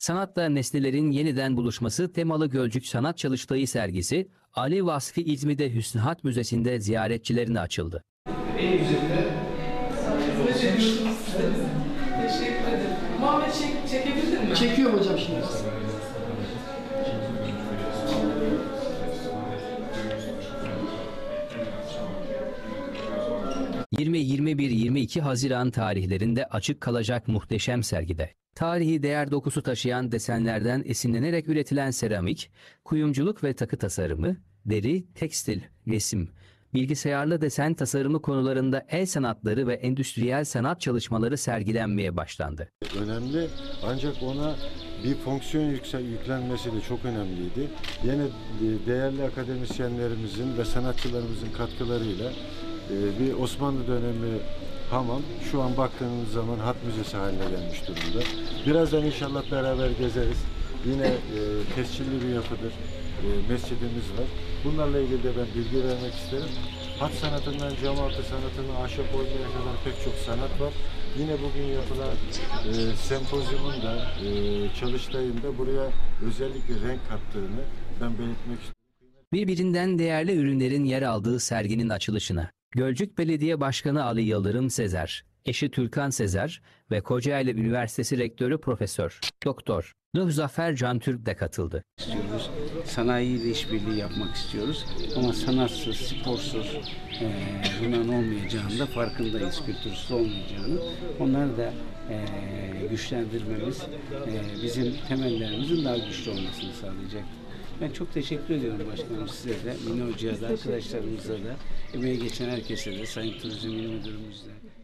Sanatla nesnelerin yeniden buluşması temalı Gölcük Sanat Çalıştayı sergisi Ali Vasfi İzmir'de Hüsnü Müzesi'nde ziyaretçilerine açıldı. En güzeli Teşekkür ederim. Muhammed çekebildin mi? çekiyorum hocam şimdi. 20-21-22 Haziran tarihlerinde açık kalacak muhteşem sergide tarihi değer dokusu taşıyan desenlerden esinlenerek üretilen seramik, kuyumculuk ve takı tasarımı, deri, tekstil, resim, bilgisayarlı desen tasarımı konularında el sanatları ve endüstriyel sanat çalışmaları sergilenmeye başlandı. Önemli, ancak ona bir fonksiyon yüklenmesi de çok önemliydi. Yine değerli akademisyenlerimizin ve sanatçılarımızın katkılarıyla bir Osmanlı dönemi hamam şu an baktığınız zaman hat müzesi haline gelmiş durumda. Birazdan inşallah beraber gezeriz. Yine tescilli bir yapıdır. Mescidimiz var. Bunlarla ilgili de ben bilgi vermek isterim. Hat sanatından cam altı sanatına, ahşap oymaya kadar pek çok sanat var. Yine bugün yapılan sempozyumun da çalıştayın da buraya özellikle renk kattığını ben belirtmek istiyorum. Birbirinden değerli ürünlerin yer aldığı serginin açılışına Gölcük Belediye Başkanı Ali Yıldırım Sezer, eşi Türkan Sezer ve Kocaeli Üniversitesi Rektörü Profesör Doktor Nuh Zafer Cantürk de katıldı. İstiyoruz. Sanayiyle işbirliği yapmak istiyoruz. Ama sanatsız, sporsuz bunların olmayacağını da farkındayız. Kültürsüz olmayacağını. Onları da güçlendirmemiz bizim temellerimizin daha güçlü olmasını sağlayacak. Ben çok teşekkür ediyorum başkanım, size de, Mine Hoca'ya da, arkadaşlarımıza da, emeği geçen herkese de, Sayın Turizm İl Müdürümüzle.